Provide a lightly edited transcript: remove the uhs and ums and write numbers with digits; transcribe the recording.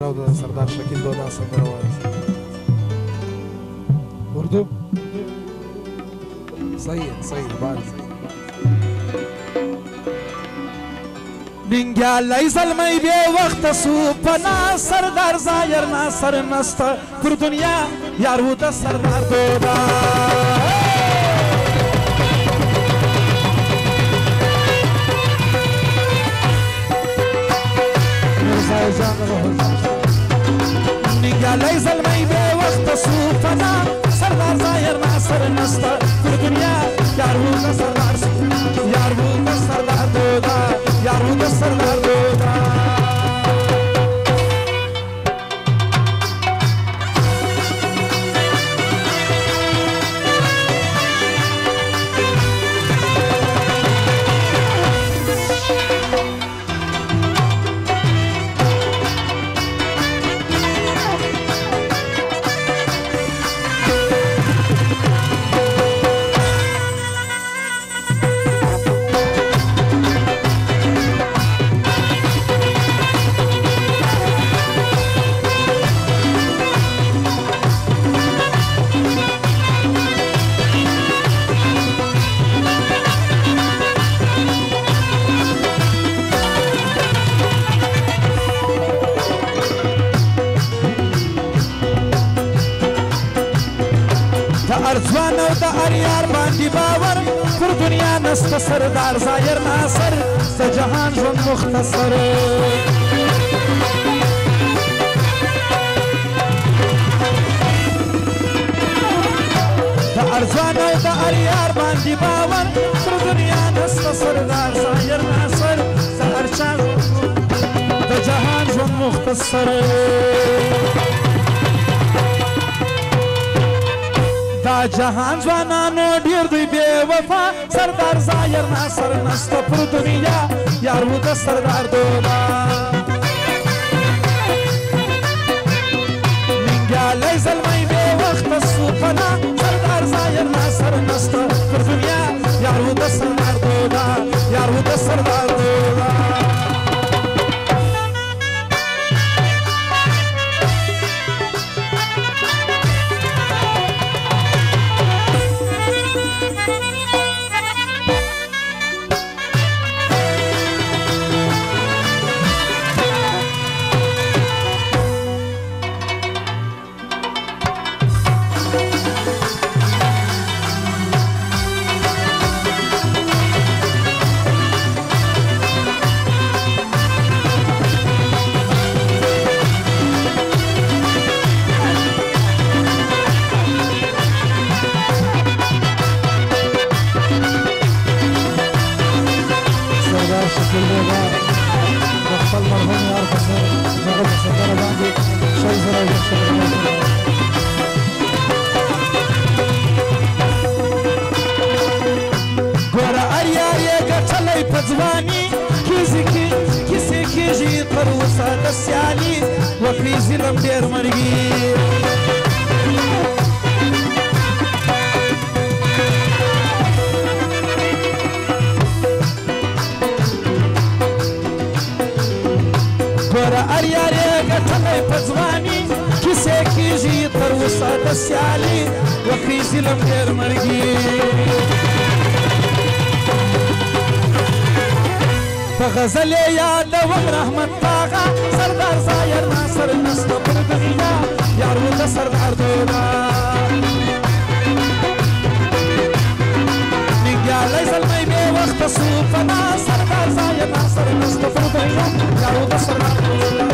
او د سردار شکیل دودا سندره وایي اردو صحیح صحیح بال ننګیالی زلمی بې وخته سو پنا سردار ظاهر ناصر نسته پر دنیا یار و د سردار دودا ننګیالی زلمی بې وخته سو پنا سردار ظاهر ناصر نسته پر دنیا یار و د سردار دودا یار و د سردار دودا ارزوان او د اریار باندې باور پر دنیا نسته سردار ظاهر ناصر د جهان ژوند مختصر د ارزوان او د اریار باندې باور پر دنیا نسته سردار ظاهر ناصر د هر چا د جهان ژوند مختصر دا جهان ځوانانو ډېر دوی بې وفا سردار ظاهر ناصر نسته پر دنیا یار و د سردار دودا ننګیالی زلمی بې وخته سو پنا سردار ظاهر ناصر نسته پر دنیا یار و د سردار دودا یار و د سردار دودا ګوره اریار یې ګټلی په ځواني کیسې کېږي تر اوسه د سیالي وکړي ظلم ډېر مرګي ګوره اریار یې ګټلی په ځواني کیسې کېږي تر اوسه د سیالي وکړي ظلم ډېر مرګي په غزل یې یادوم رحمت آغا سردار ظاهر ناصر نسته پر دنیا یار و د سردار دودا ننګیالی زلمی بې وخته سو پنا سردار ظاهر ناصر نسته پر دنیا یار و د سردار دودا